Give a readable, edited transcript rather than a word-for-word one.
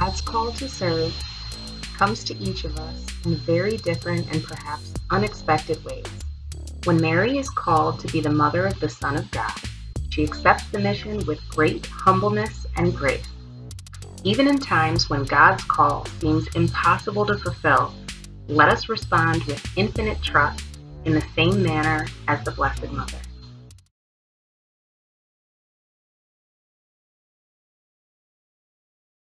God's call to serve comes to each of us in very different and perhaps unexpected ways. When Mary is called to be the mother of the Son of God, she accepts the mission with great humbleness and grace. Even in times when God's call seems impossible to fulfill, let us respond with infinite trust in the same manner as the Blessed Mother.